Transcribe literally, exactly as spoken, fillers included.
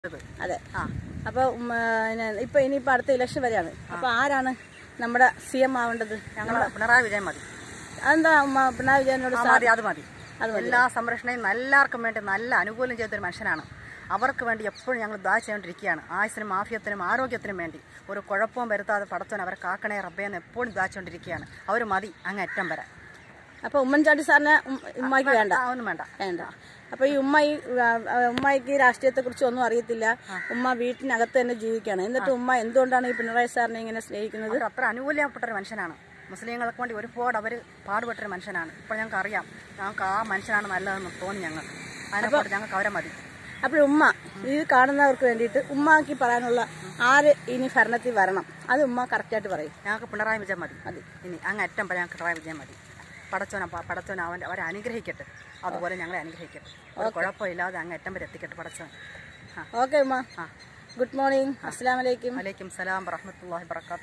അതെ. ആ അപ്പോൾ ഇപ്പൊ ഇനിയിപ്പോൾ അടുത്ത ഇലക്ഷൻ വരെയാണ്. അപ്പോൾ ആരാണ് നമ്മുടെ സി എം ആവേണ്ടത്? ഞങ്ങൾ പിണറായി വിജയൻ മതി. അതെന്താ പിണറായി വിജയനോട്? മതി, അത് മതി. എല്ലാ സംരക്ഷണയും എല്ലാവർക്കും വേണ്ടി നല്ല അനുകൂലം ചെയ്തൊരു മനുഷ്യനാണ്. അവർക്ക് വേണ്ടി എപ്പോഴും ഞങ്ങൾ ദാ ചെയ്തുകൊണ്ടിരിക്കുകയാണ്. ആയുസിനും ആഫിയത്തിനും ആരോഗ്യത്തിനും വേണ്ടി ഒരു കുഴപ്പവും വരുത്താതെ പടച്ചോൻ അവരെ കാക്കണേ റബ്ബേന്ന് എപ്പോഴും ദാച്ചുകൊണ്ടിരിക്കുകയാണ്. അവർ മതി അങ്ങ് അറ്റം വരെ. അപ്പോൾ ഉമ്മൻചാണ്ടി സാറിനെ ഉമ്മായിക്ക് വേണ്ട? ഒന്നും വേണ്ട വേണ്ട. അപ്പോൾ ഈ ഉമ്മ ഈ ഉമ്മായിക്ക് രാഷ്ട്രീയത്തെ കുറിച്ച് ഒന്നും അറിയത്തില്ല. ഉമ്മ വീട്ടിനകത്ത് തന്നെ ജീവിക്കുകയാണ്. എന്നിട്ട് ഉമ്മ എന്തുകൊണ്ടാണ് ഈ പിണറായി സാറിനെ ഇങ്ങനെ സ്നേഹിക്കുന്നത്? അത്ര അനുകൂലപ്പെട്ടൊരു മനുഷ്യനാണ്. മുസ്ലിങ്ങൾക്ക് വേണ്ടി ഒരുപാട് അവർ പാടുപെട്ടൊരു മനുഷ്യനാണ്. ഇപ്പോൾ ഞങ്ങൾക്ക് അറിയാം. ഞങ്ങൾക്ക് ആ മനുഷ്യനാണ് നല്ലതെന്ന് തോന്നി ഞങ്ങൾക്ക്. അതിനെക്കൊണ്ട് ഞങ്ങൾക്ക് അവരെ മതി. അപ്പോൾ ഉമ്മ ഇത് കാണുന്നവർക്ക് വേണ്ടിയിട്ട് ഉമ്മാക്ക് പറയാനുള്ള ആര് ഇനി ഭരണത്തിൽ വരണം അത് ഉമ്മ കറക്റ്റായിട്ട് പറയും. ഞങ്ങൾക്ക് പിണറായി വിജയൻ മതി. മതി ഇനി അങ്ങ് അറ്റം വരെ ഞങ്ങൾക്ക് പിണറായി വിജയൻ മതി. പടച്ചോന പടച്ചോന അവൻ അവരെ അനുഗ്രഹിക്കട്ടെ. അതുപോലെ ഞങ്ങളെ അനുഗ്രഹിക്കട്ടെ. ഒരു കുഴപ്പമില്ലാതെ അങ്ങ് അറ്റം വരെ എത്തിക്കട്ടെ പടച്ചോൻ. ഓക്കെ ഉമ്മ. Good morning. അസ്സലാമു അലൈക്കും. വലൈക്കും സലാം വറഹ്മത്തുള്ളാഹി വബറകാതുഹു.